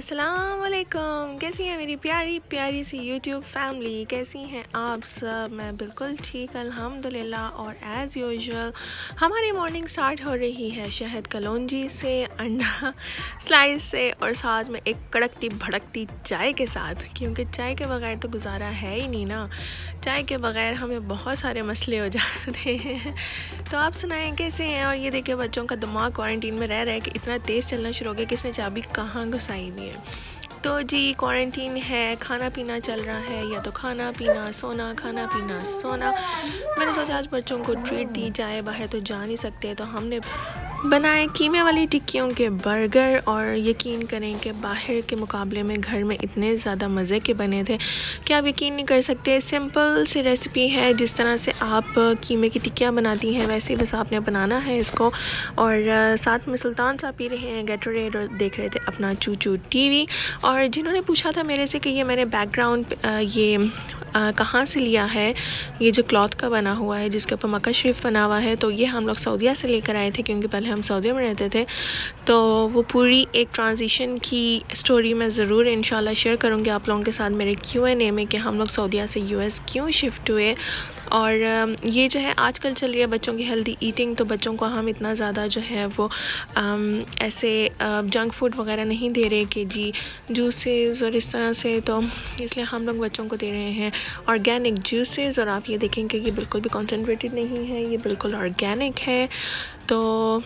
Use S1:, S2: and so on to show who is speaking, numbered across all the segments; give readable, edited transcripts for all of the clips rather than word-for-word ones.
S1: अस्सलाम वालेकुम। कैसी हैं मेरी प्यारी प्यारी सी यूट्यूब फैमिली, कैसी हैं आप सब? मैं बिल्कुल ठीक अल्हम्दुलिल्लाह। और एज़ यूजुअल हमारी मॉर्निंग स्टार्ट हो रही है शहद कलौंजी से, अंडा स्लाइस से और साथ में एक कड़कती भड़कती चाय के साथ, क्योंकि चाय के बगैर तो गुजारा है ही नहीं ना। चाय के बगैर हमें बहुत सारे मसले हो जाते हैं। तो आप सुनाएं कैसे हैं? और ये देखिए बच्चों का दिमाग क्वारंटीन में रह रहा है कि इतना तेज़ चलना शुरू हो गया, किसने चाबी कहाँ घुसाई हुई है। तो जी क्वारंटीन है, खाना पीना चल रहा है, या तो खाना पीना सोना, खाना पीना सोना। मैंने सोचा आज बच्चों को ट्रीट दी जाए, बाहर तो जा नहीं सकते, तो हमने बनाए कीमे वाली टिक्कियों के बर्गर। और यकीन करें कि बाहर के मुकाबले में घर में इतने ज़्यादा मज़े के बने थे कि आप यकीन नहीं कर सकते। सिंपल सी रेसिपी है, जिस तरह से आप कीमे की टिक्कियाँ बनाती हैं वैसे ही बस आपने बनाना है इसको। और साथ में सुल्तान साहब पी रहे हैं गैटोरेड और देख रहे थे अपना चूचू टीवी। और जिन्होंने पूछा था मेरे से कि ये मैंने बैकग्राउंड ये कहाँ से लिया है, ये जो क्लॉथ का बना हुआ है जिसके ऊपर मक्का शरीफ बना हुआ है, तो ये हम लोग सऊदीया से लेकर आए थे, क्योंकि पहले हम सऊदीया में रहते थे। तो वो पूरी एक ट्रांजिशन की स्टोरी मैं ज़रूर इंशाल्लाह शेयर करूँगी आप लोगों के साथ मेरे Q&A में कि हम लोग सऊदीया से US क्यों शिफ्ट हुए। और ये जो है आजकल चल रही है बच्चों की हेल्दी ईटिंग, तो बच्चों को हम इतना ज़्यादा जो है वो ऐसे जंक फूड वगैरह नहीं दे रहे कि जी जूसेस और इस तरह से, तो इसलिए हम लोग बच्चों को दे रहे हैं ऑर्गेनिक जूसेस। और आप ये देखेंगे कि ये बिल्कुल भी कॉन्सेंट्रेटेड नहीं है, ये बिल्कुल ऑर्गेनिक है। तो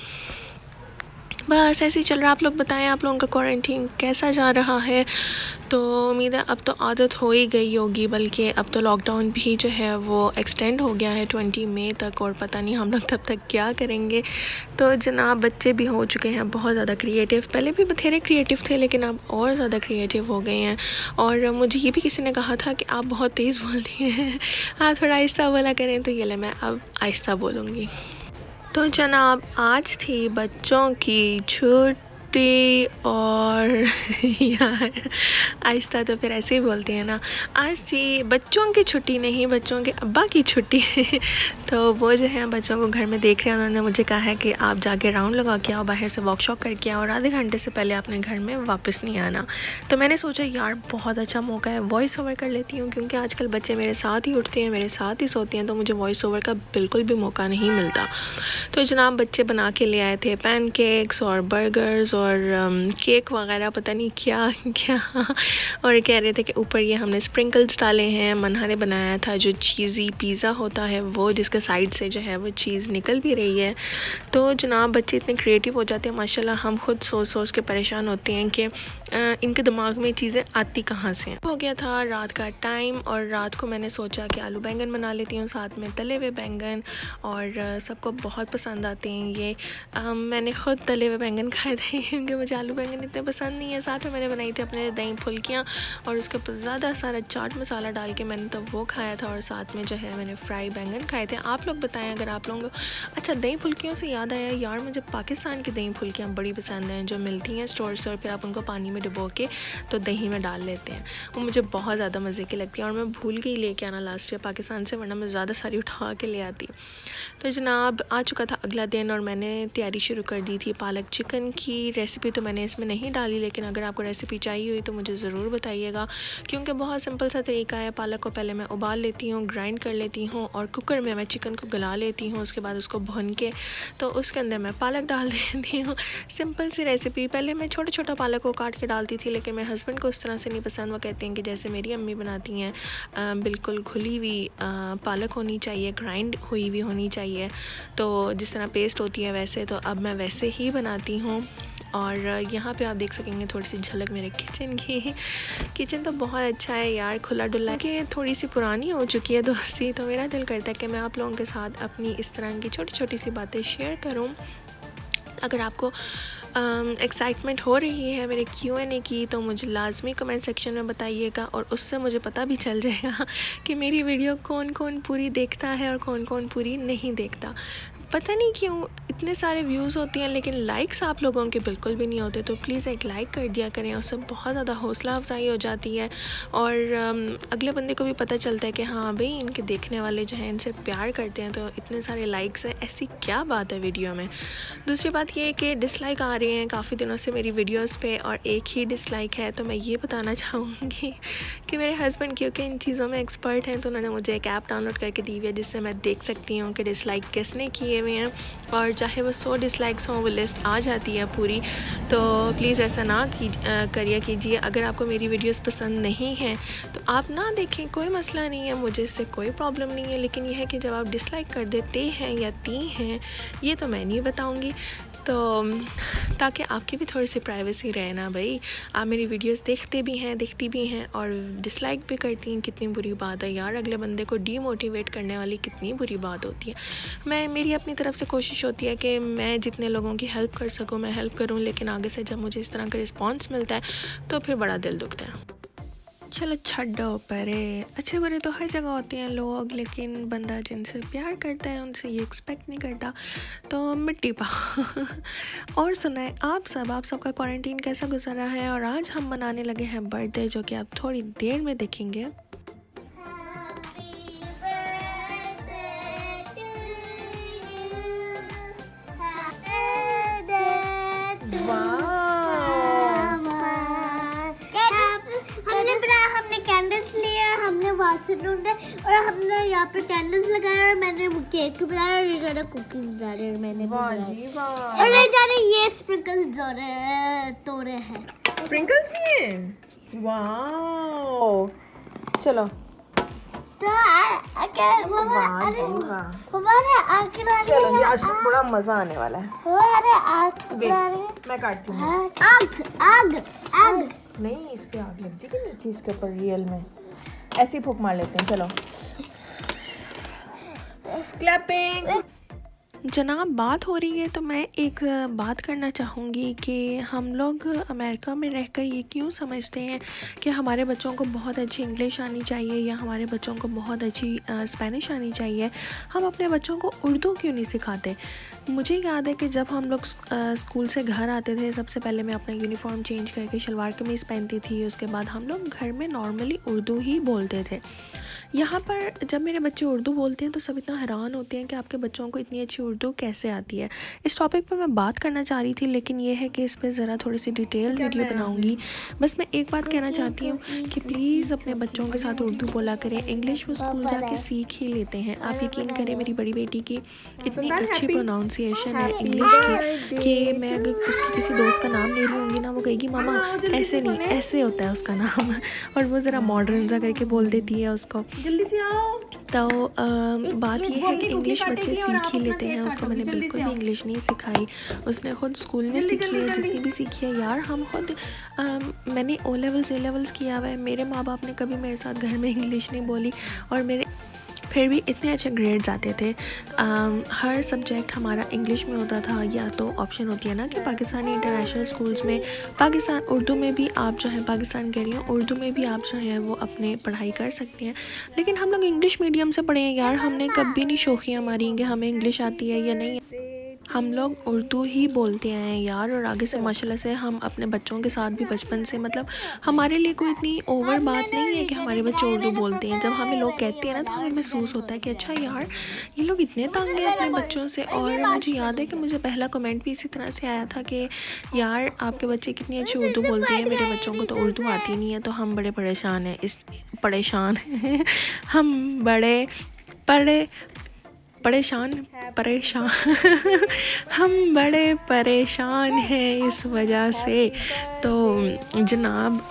S1: बस ऐसे ही चल रहा है। आप लोग बताएं आप लोगों का क्वारंटीन कैसा जा रहा है? तो उम्मीद है अब तो आदत हो ही गई होगी, बल्कि अब तो लॉकडाउन भी जो है वो एक्सटेंड हो गया है 20 मई तक, और पता नहीं हम लोग तब तक क्या करेंगे। तो जनाब बच्चे भी हो चुके हैं बहुत ज़्यादा क्रिएटिव, पहले भी बथेरे क्रिएटिव थे लेकिन अब और ज़्यादा क्रिएटिव हो गए हैं। और मुझे ये भी किसी ने कहा था कि आप बहुत तेज़ बोलती हैं, आप थोड़ा आहिस्ता बोला करें, तो ये ले मैं अब आहिस्ता बोलूँगी। तो जनाब आज थी बच्चों की छुट्टी, और यार आहिस्ता तो फिर ऐसे ही बोलते हैं ना। आज थी बच्चों की छुट्टी, नहीं बच्चों के अब्बा की छुट्टी। तो वो जो है बच्चों को घर में देख रहे हैं, उन्होंने मुझे कहा है कि आप जाके राउंड लगा के आओ, बाहर से वॉक शॉप करके आओ, और आधे घंटे से पहले अपने घर में वापस नहीं आना। तो मैंने सोचा यार बहुत अच्छा मौका है, वॉइस ओवर कर लेती हूँ, क्योंकि आजकल बच्चे मेरे साथ ही उठते हैं, मेरे साथ ही सोते हैं, तो मुझे वॉइस ओवर का बिल्कुल भी मौका नहीं मिलता। तो जनाब बच्चे बना के ले आए थे पैनकेक्स और बर्गर्स और केक वगैरह, पता नहीं क्या क्या, और कह रहे थे कि ऊपर ये हमने स्प्रिंकल्स डाले हैं। मन्हा ने बनाया था जो चीज़ी पिज़्ज़ा होता है वो, जिसके साइड से जो है वो चीज़ निकल भी रही है। तो जनाब बच्चे इतने क्रिएटिव हो जाते हैं माशाल्लाह, हम खुद सोच सोच के परेशान होते हैं कि इनके दिमाग में चीज़ें आती कहाँ से। हो गया था रात का टाइम, और रात को मैंने सोचा कि आलू बैंगन बना लेती हूँ, साथ में तले हुए बैंगन, और सबको बहुत पसंद आते हैं ये। मैंने ख़ुद तले हुए बैंगन खाए थे क्योंकि मुझे आलू बैंगन इतने पसंद नहीं है। साथ में मैंने बनाई थी अपने दही फुल्कियाँ, और उसके ऊपर ज़्यादा सारा चाट मसाला डाल के मैंने तो वो खाया था, और साथ में जो है मैंने फ्राई बैंगन खाए थे। आप लोग बताएं अगर आप लोगों को। अच्छा दही फुल्कियों से याद आया यार, मुझे पाकिस्तान की दही फुल्कियाँ बड़ी पसंद हैं, जो मिलती हैं स्टोर से, और फिर आप उनको पानी में डुबो के तो दही में डाल लेते हैं, वो मुझे बहुत ज़्यादा मज़े की लगती है। और मैं भूल गई लेके आना लास्ट ईयर पाकिस्तान से, वरना मैं ज़्यादा सारी उठा के ले आती। तो जनाब आ चुका था अगला दिन, और मैंने तैयारी शुरू कर दी थी पालक चिकन की। रेसिपी तो मैंने इसमें नहीं डाली, लेकिन अगर आपको रेसिपी चाहिए हुई तो मुझे ज़रूर बताइएगा, क्योंकि बहुत सिंपल सा तरीका है। पालक को पहले मैं उबाल लेती हूँ, ग्राइंड कर लेती हूँ, और कुकर में मैं चिकन को गला लेती हूँ। उसके बाद उसको भून के तो उसके अंदर मैं पालक डाल देती हूँ। सिंपल सी रेसिपी। पहले मैं छोटा छोटा पालक को काट के डालती थी, लेकिन मेरे हस्बैंड को उस तरह से नहीं पसंद। वो कहते हैं कि जैसे मेरी अम्मी बनाती हैं, बिल्कुल घुली हुई पालक होनी चाहिए, ग्राइंड हुई हुई होनी चाहिए, तो जिस तरह पेस्ट होती है वैसे। तो अब मैं वैसे ही बनाती हूँ। और यहाँ पे आप देख सकेंगे थोड़ी सी झलक मेरे किचन की। किचन तो बहुत अच्छा है यार, खुला डुला के थोड़ी सी पुरानी हो चुकी है दोस्ती, तो मेरा दिल करता है कि मैं आप लोगों के साथ अपनी इस तरह की छोटी छोटी सी बातें शेयर करूँ। अगर आपको एक्साइटमेंट हो रही है मेरे Q&A की, तो मुझे लाजमी कमेंट सेक्शन में बताइएगा, और उससे मुझे पता भी चल जाएगा कि मेरी वीडियो कौन कौन पूरी देखता है और कौन कौन पूरी नहीं देखता। पता नहीं क्यों इतने सारे व्यूज़ होती हैं लेकिन लाइक्स आप लोगों के बिल्कुल भी नहीं होते। तो प्लीज़ एक लाइक कर दिया करें, उससे बहुत ज़्यादा हौसला अफजाई हो जाती है और अगले बंदे को भी पता चलता है कि हाँ भाई इनके देखने वाले जो हैं इनसे प्यार करते हैं, तो इतने सारे लाइक्स हैं, ऐसी क्या बात है वीडियो में। दूसरी बात ये है कि डिसलाइक आ रहे हैं काफ़ी दिनों से मेरी वीडियोज़ पे और एक ही डिसलाइक है। तो मैं ये बताना चाहूँगी कि मेरे हस्बैंड क्योंकि इन चीज़ों में एक्सपर्ट हैं तो उन्होंने मुझे एक ऐप डाउनलोड करके दी हुई है जिससे मैं देख सकती हूँ कि डिसलाइक किसने किए हुए हैं, और चाहे वो 100 डिसलाइक्स हों वो लिस्ट आ जाती है पूरी। तो प्लीज़ ऐसा ना करिए कीजिए। अगर आपको मेरी वीडियोस पसंद नहीं हैं तो आप ना देखें, कोई मसला नहीं है, मुझे इससे कोई प्रॉब्लम नहीं है। लेकिन यह है कि जब आप डिसलाइक कर देते हैं या दी हैं, ये तो मैं नहीं बताऊँगी, तो ताकि आपकी भी थोड़ी सी प्राइवेसी रहे ना भाई। आप मेरी वीडियोस देखते भी हैं, देखती भी हैं और डिसलाइक भी करती हैं, कितनी बुरी बात है यार। अगले बंदे को डीमोटिवेट करने वाली कितनी बुरी बात होती है। मेरी अपनी तरफ से कोशिश होती है कि मैं जितने लोगों की हेल्प कर सकूं मैं हेल्प करूं, लेकिन आगे से जब मुझे इस तरह का रिस्पॉन्स मिलता है तो फिर बड़ा दिल दुखता है। चलो छड्डो परे, अच्छे बुरे तो हर जगह होते हैं लोग, लेकिन बंदा जिनसे प्यार करता है उनसे ये एक्सपेक्ट नहीं करता, तो मिट्टी पा। और सुनाए आप सबका क्वारंटीन कैसा गुजर रहा है। और आज हम मनाने लगे हैं बर्थडे, जो कि आप थोड़ी देर में देखेंगे।
S2: हमने कैंडल्स लिया, हमने वासन ढूंढे और हमने यहाँ पे कैंडल्स लगाया और मैंने वो केक बनाया और ये कुकीज बनाए और मैंने और ये जाने ये स्प्रिंकल्स तोड़े हैं।
S1: स्प्रिंकल्स भी हैं, वाओ। चलो
S2: तो हमारे आँख,
S1: चलो ये आज तो बड़ा मजा आने वाला है।
S2: हमारे आँख
S1: मैं काटती हूँ।
S2: आग आग आग
S1: नहीं, इस पे आग लग जाएगी नीचे, इसके ऊपर रियल में ऐसे ही फूंक मार लेते हैं। चलो क्लैपिंग। जनाब बात हो रही है तो मैं एक बात करना चाहूँगी कि हम लोग अमेरिका में रहकर ये क्यों समझते हैं कि हमारे बच्चों को बहुत अच्छी इंग्लिश आनी चाहिए या हमारे बच्चों को बहुत अच्छी स्पेनिश आनी चाहिए। हम अपने बच्चों को उर्दू क्यों नहीं सिखाते। मुझे याद है कि जब हम लोग स्कूल से घर आते थे, सबसे पहले मैं अपना यूनिफॉर्म चेंज करके शलवार कमीज़ पहनती थी, उसके बाद हम लोग घर में नॉर्मली उर्दू ही बोलते थे। यहाँ पर जब मेरे बच्चे उर्दू बोलते हैं तो सब इतना हैरान होते हैं कि आपके बच्चों को इतनी अच्छी उर्दू कैसे आती है। इस टॉपिक पर मैं बात करना चाह रही थी, लेकिन ये है कि इस पर ज़रा थोड़ी सी डिटेल वीडियो बनाऊँगी। बस मैं एक बात कहना चाहती हूँ कि प्लीज़ अपने बच्चों के साथ उर्दू बोला करें। इंग्लिश वो स्कूल जाके सीख ही लेते हैं। आप यकीन करें मेरी बड़ी बेटी की इतनी अच्छी प्रोनाउंसिएशन है इंग्लिश की कि मैं अगर उसकी किसी दोस्त का नाम ले रही होंगी ना, वो कहेगी मामा ऐसे नहीं, ऐसे होता है उसका नाम। और वो ज़रा मॉडर्न सा करके बोल देती है उसको। जल्दी से आओ। तो बात ये है कि इंग्लिश बच्चे सीख ही लेते हैं। उसको मैंने बिल्कुल भी इंग्लिश नहीं सिखाई, उसने खुद स्कूल में सीखी है जितनी भी सीखी है। यार हम खुद मैंने ओ लेवल्स ए लेवल्स किया हुआ है, मेरे माँ बाप ने कभी मेरे साथ घर में इंग्लिश नहीं बोली और मेरे फिर भी इतने अच्छे ग्रेड्स आते थे। हर सब्जेक्ट हमारा इंग्लिश में होता था, या तो ऑप्शन होती है ना कि पाकिस्तानी इंटरनेशनल स्कूल्स में पाकिस्तान उर्दू में भी आप जो है पाकिस्तान कह रही हैं उर्दू में भी आप जो है वो अपने पढ़ाई कर सकते हैं। लेकिन हम लोग इंग्लिश मीडियम से पढ़े हैं यार, हमने कभी नहीं शोखियाँ मारी कि हमें इंग्लिश आती है या नहीं। हम लोग उर्दू ही बोलते हैं यार, और आगे से माशाल्लाह से हम अपने बच्चों के साथ भी बचपन से, मतलब हमारे लिए कोई इतनी ओवर बात नहीं है कि हमारे बच्चे उर्दू बोलते हैं। जब हमें लोग कहते हैं ना तो हमें महसूस होता है कि अच्छा यार ये लोग इतने तंग हैं अपने बच्चों से। और मुझे याद है कि मुझे पहला कमेंट भी इसी तरह से आया था कि यार आपके बच्चे कितनी अच्छी उर्दू बोलते हैं, मेरे बच्चों को तो उर्दू आती नहीं है। तो हम बड़े परेशान हैं हम बड़े परेशान हम बड़े परेशान हैं इस वजह से। तो जनाब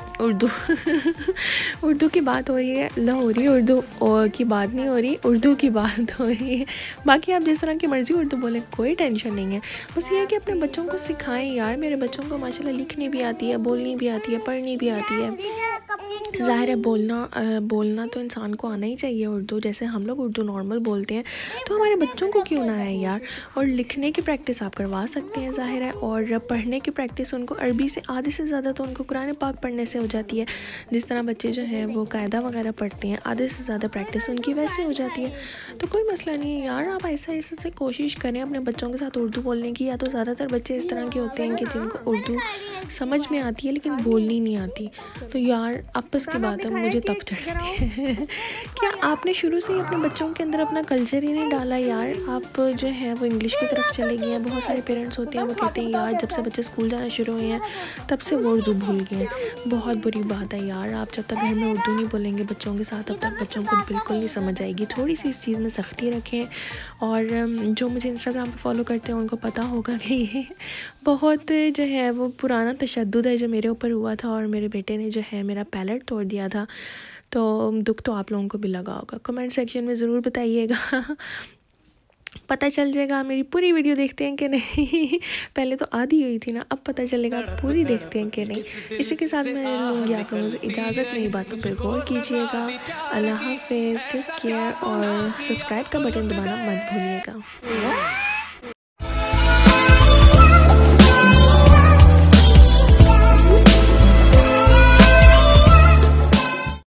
S1: उर्दू की बात हो रही है, लाहौरी उर्दू की बात नहीं हो रही, उर्दू की बात हो रही है। बाकी आप जिस तरह की मर्ज़ी उर्दू बोलें, कोई टेंशन नहीं है। बस ये है कि अपने बच्चों को सिखाएं यार। मेरे बच्चों को माशाल्लाह लिखनी भी आती है, बोलनी भी आती है, पढ़नी भी आती है। ज़ाहिर है बोलना तो इंसान को आना ही चाहिए उर्दू, जैसे हम लोग उर्दू नॉर्मल बोलते हैं, तो हमारे बच्चों को क्यों ना आए यार। और लिखने की प्रैक्टिस आप करवा सकते हैं ज़ाहिर है, और पढ़ने की प्रैक्टिस उनको अरबी से आधे से ज़्यादा तो उनको कुरान पाक पढ़ने से हो जाती है। जिस तरह बच्चे जो हैं वो कायदा वगैरह पढ़ते हैं, आधे से ज़्यादा प्रैक्टिस उनकी वैसे हो जाती है। तो कोई मसला नहीं है यार, आप ऐसा ऐसे से कोशिश करें अपने बच्चों के साथ उर्दू बोलने की। या तो ज़्यादातर बच्चे इस तरह के होते हैं कि जिनको उर्दू समझ में आती है लेकिन बोलनी नहीं आती। तो यार आपस की बात है, मुझे तब चढ़ती है क्या आपने शुरू से ही अपने बच्चों के अंदर अपना कल्चर ही नहीं डाला यार। आप जो है वो इंग्लिश की तरफ चले गए हैं। बहुत सारे पेरेंट्स होते हैं वो कहते हैं यार जब से बच्चे स्कूल जाना शुरू हुए हैं तब से वो उर्दू भूल गए हैं। बहुत बुरी बात है यार, आप जब तक घर में उर्दू नहीं बोलेंगे बच्चों के साथ तब तक बच्चों को बिल्कुल नहीं समझ आएगी। थोड़ी सी इस चीज़ में सख्ती रखें। और जो मुझे इंस्टाग्राम पर फॉलो करते हैं उनको पता होगा कि ये बहुत जो है वो पुराना तशद्दुद है जो मेरे ऊपर हुआ था और मेरे बेटे ने जो है मेरा पैलेट तोड़ दिया था। तो दुख तो आप लोगों को भी लगा होगा। कमेंट सेक्शन में ज़रूर बताइएगा, पता चल जाएगा। मेरी पूरी वीडियो देखते हैं कि नहीं पहले तो आधी हुई थी ना, अब पता चलेगा पूरी देखते हैं कि नहीं। इसी के साथ मैं लूँगी आप लोगों से इजाज़त। मेरी बातों पे गौर कीजिएगा। अल्लाह हाफिज़, टेक केयर और सब्सक्राइब का बटन दबाना मत भूलिएगा।